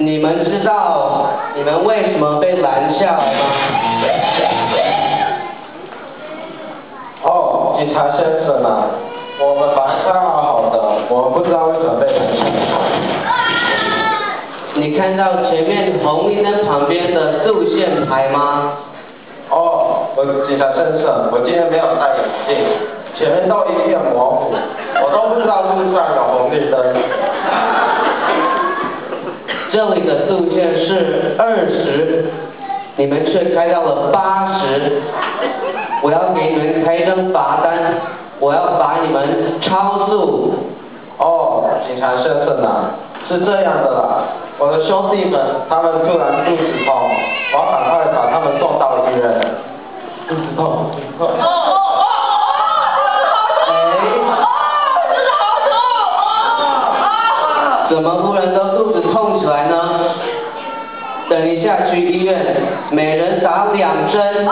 你们知道你们为什么被拦下来吗？ 哦，警察先生啊，我们本来看好的，我们不知道为什么被拦下来。 你看到前面红绿灯旁边的路线牌吗？ 哦，警察先生，我今天没有戴眼镜，前面都一片模糊，我都不知道路上有红绿灯。 这里的路线是20，你们却开到了80，我要给你们开一张罚单，我要罚你们超速。 哦，警察先生啊，是这样的啦，我的兄弟们他们突然肚子痛，我要赶快把他们送到医院。肚子痛，肚子痛。 怎么忽然都肚子痛起来呢？等一下去医院，每人打2针。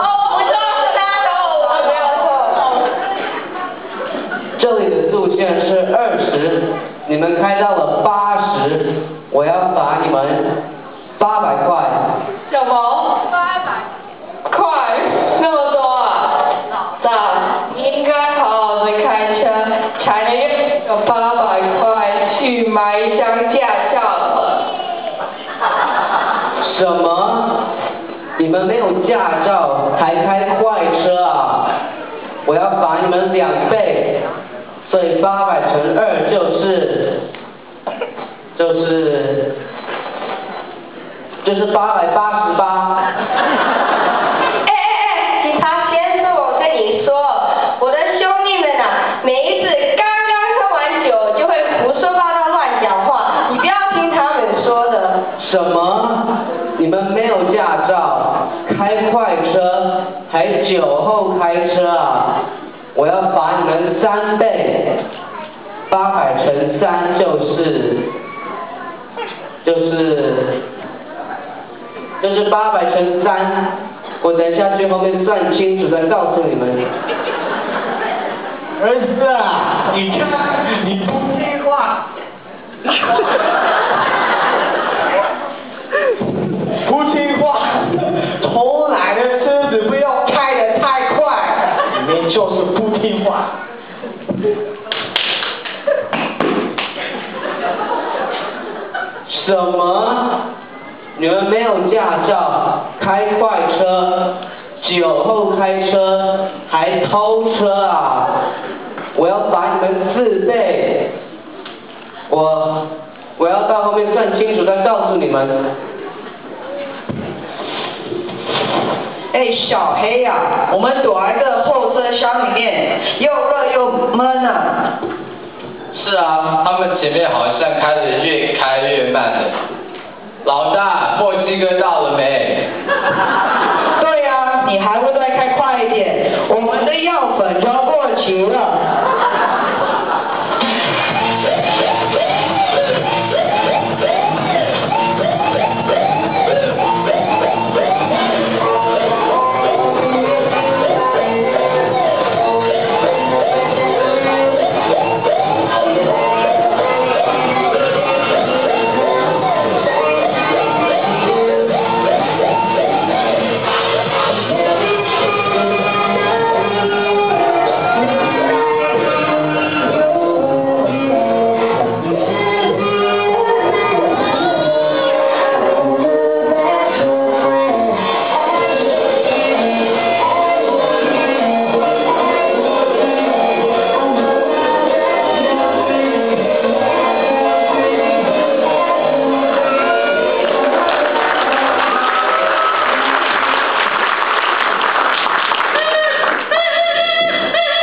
这里的路线是20，你们开到了80，我要罚你们800块。 什么？800块？那么多啊？那应该好好的开车，才能用800块去买一张驾照了。 什么？你们没有驾照还开坏车啊？我要罚你们2倍，所以800乘2就是888。 警察先生，我跟你说，我的兄弟们啊，每一次刚喝完酒就会胡说八道乱讲话，你不要听他们说的。 什么？你们没有驾照，开快车，还酒后开车啊？我要罚你们3倍，800乘3就是800乘3，我等一下去后面算清楚再告诉你们。 儿子啊，你看你不听话，不听话，偷来的车子不要开得太快，你就是不听话。 什么？你们没有驾照，开快车，酒后开车，还偷车啊？我要罚你们4倍。我要到后面算清楚再告诉你们。 小黑呀，我们躲在这后车厢里面，又热又闷啊。 是啊，他们前面好像开得越开越慢了。老大，墨西哥到了没？ 对呀，你还会再开快一点，我们的药粉就要过期了。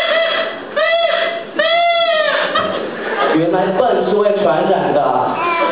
原来笨是会传染的。